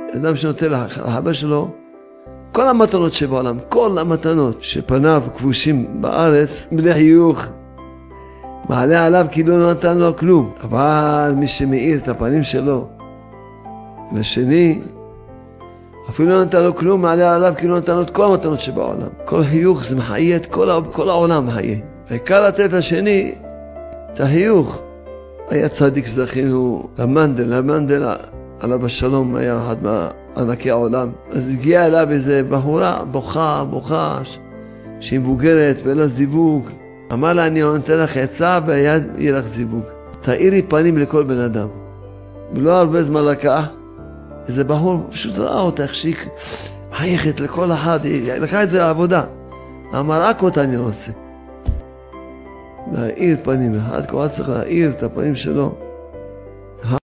אדם שנותן לחבר שלו כל המתנות שבעולם, כל המתנות שפניו כבושים בארץ, בלי חיוך, מעלה עליו כאילו לא נתן לו כלום. אבל מי שמאיר את הפנים שלו לשני, אפילו לא נתן לו כלום, מעלה עליו כאילו נתן לו את כל המתנות שבעולם. כל חיוך זה מחיה את כל העולם מחיה. העיקר לתת לשני את החיוך. היה צדיק שזכינו למנדל עליו השלום, היה אחד מענקי העולם. אז הגיעה אליו איזה בחורה, בוכה, שהיא מבוגרת ואין לה זיווג. אמר לה, אני נותן לך עצה ויהיה לך זיווג. תאירי פנים לכל בן אדם. ולא הרבה זמן לקח. איזה בחור פשוט ראה אותה, איך שהיא מחייכת לכל אחד, היא לקחה את זה לעבודה. אמר, רק אותה אני רוצה. להאיר פנים, אחד כבר צריך להאיר את הפנים שלו.